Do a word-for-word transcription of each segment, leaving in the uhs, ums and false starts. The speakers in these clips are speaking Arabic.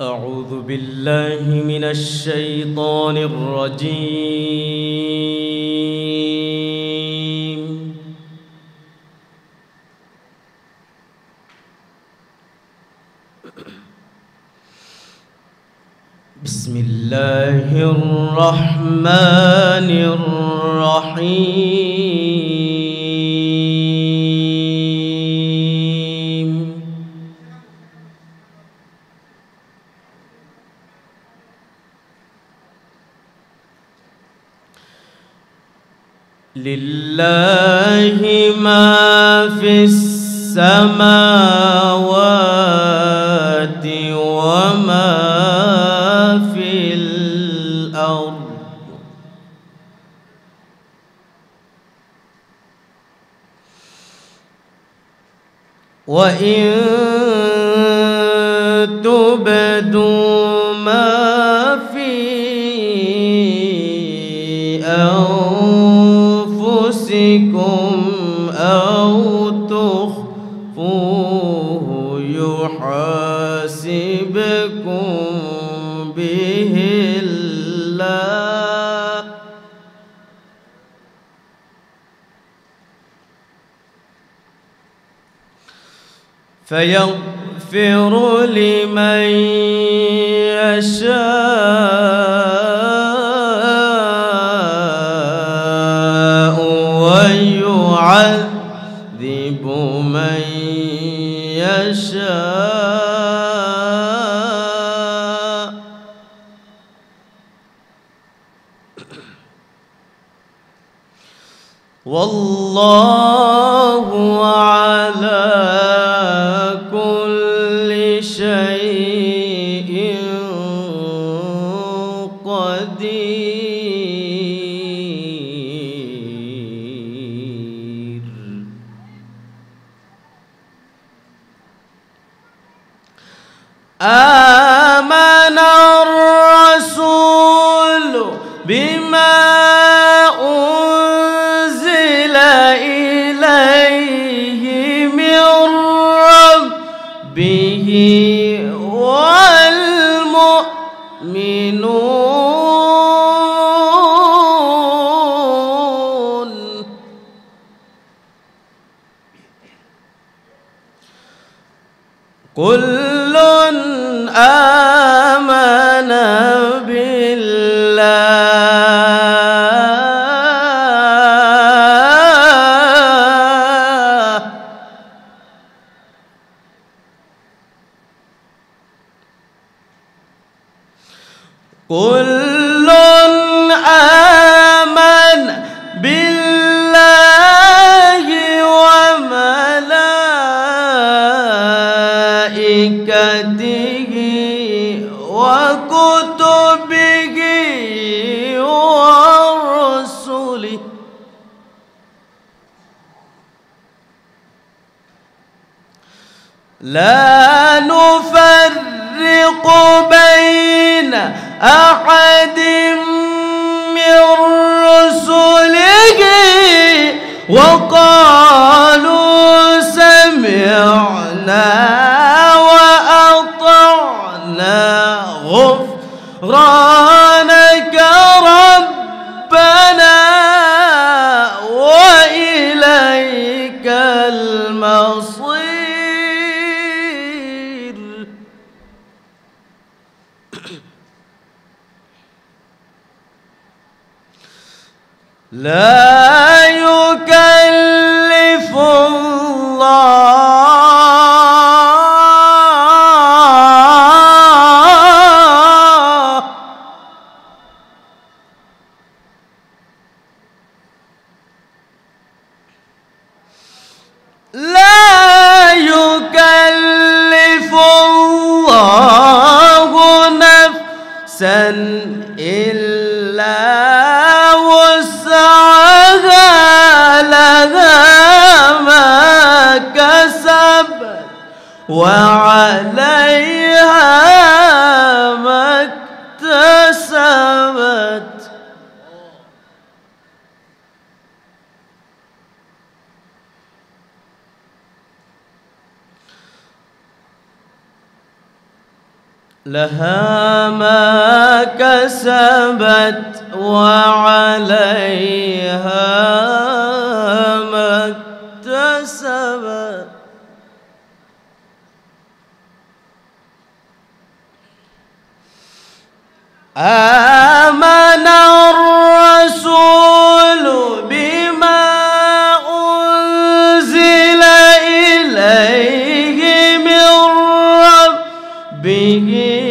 أعوذ بالله من الشيطان الرجيم. بسم الله الرحمن الرحيم. لله ما في السماوات وما في الأرض، وإن تبدوا ما في أنفسكم أو تخفوه يحاسبكم به الله، فيغفر لمن يشاء ويعذب من يشاء، والله على كل شيء قدير. آمن الرسول بما أنزل إليه من ربه والمؤمنون كل آمن بالله كل آمن بالله وملائكته وكتبه ورسله لا نفرق بين أحد من رسله وقالوا سمعنا وأطعنا غفرانك ربنا وإليك المصير. لا يكلف الله لا يكلف الله نفسا إلا لها ما كسبت وعليها ما اكتسبت. لها ما كسبت وعليها ما اكتسبت. آمن الرسول بما أنزل إليه من ربه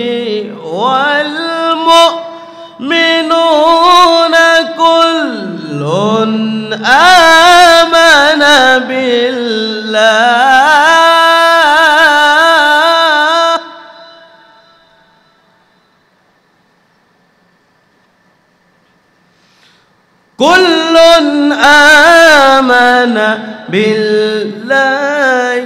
والمؤمنون كل آمن بالله كل آمن بالله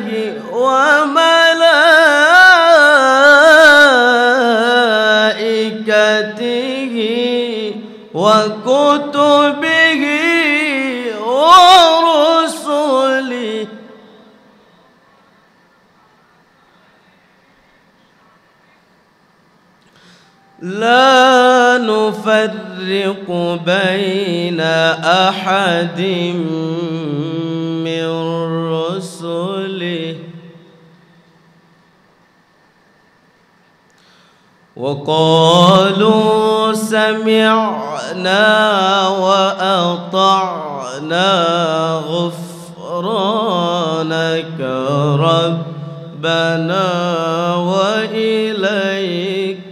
وملائكته وكتبه ورسله لا نفرق بين أحد من رسله وقالوا سمعنا وأطعنا غفرانك ربنا وإليك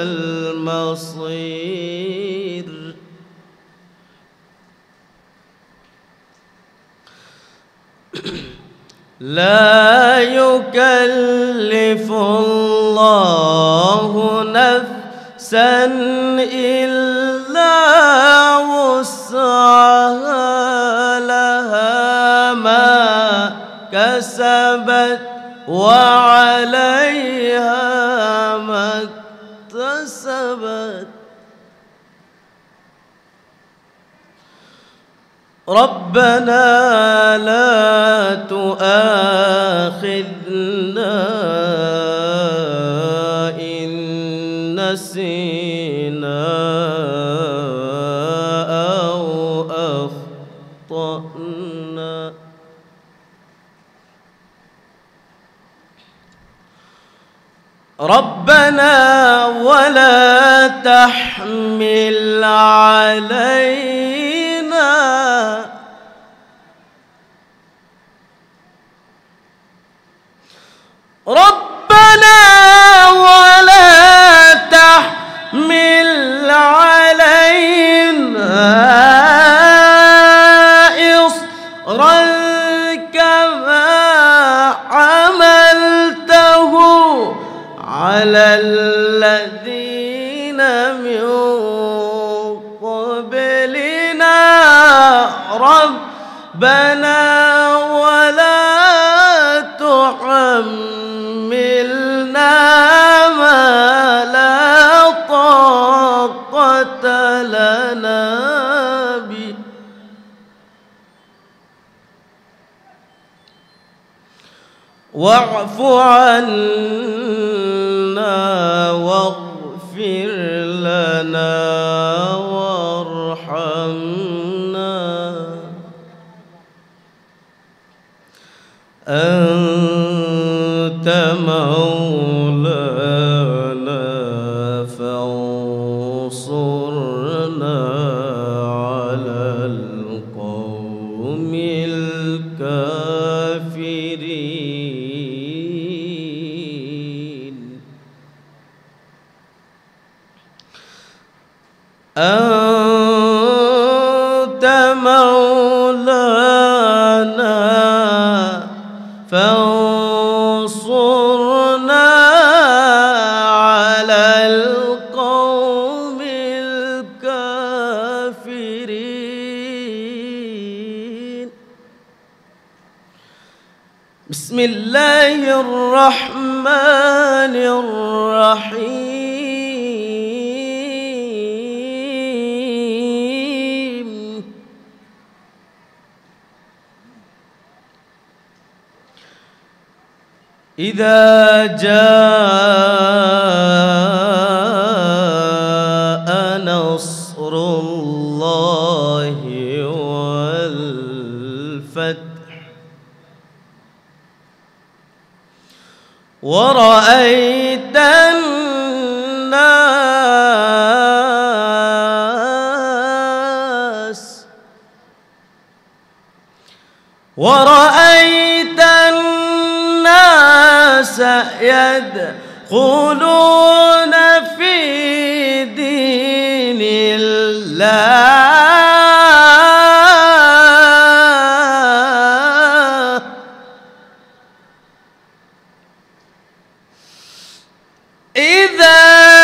المصير. لا يكلف الله نفسا إلا وسعها لها ما كسبت وعليها ما اكتسبت. ربنا لا تؤاخذنا إن نسينا أو أخطأنا. ربنا ولا تحمل علينا ربنا ولا تحمل علينا إصرا كما حملته على الذين من قبلنا ربنا ولا تحملنا ما لا طاقة لنا به واعف عنا واغفر لنا وارحمنا أنت مولانا فانصرنا على القوم الكافرين. أنت مولانا فانصرنا على القوم الكافرين. بسم الله الرحمن الرحيم. إذا جاء ورأيت الناس ورأيت الناس يدخلون في دين الله إذا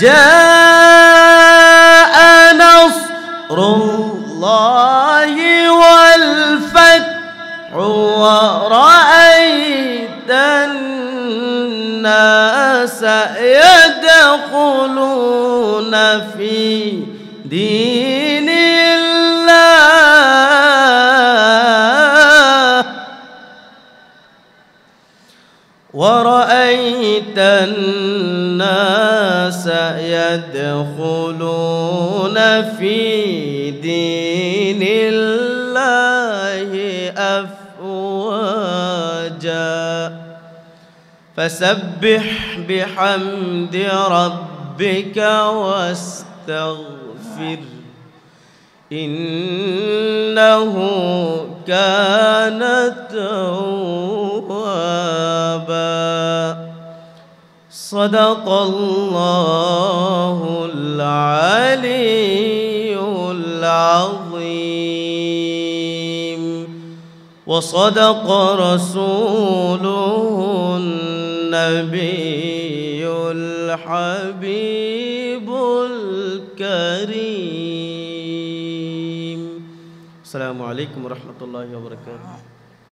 جاء نصر الله والفتح ورأيت الناس يدخلون في دين الله ورأيت الناس يدخلون في دين الله أفواجا فسبح بحمد ربك واستغفر إنه كان توابا صدق الله العلي العظيم وصدق رسوله النبي الحبيب الكريم. السلام عليكم ورحمة الله وبركاته.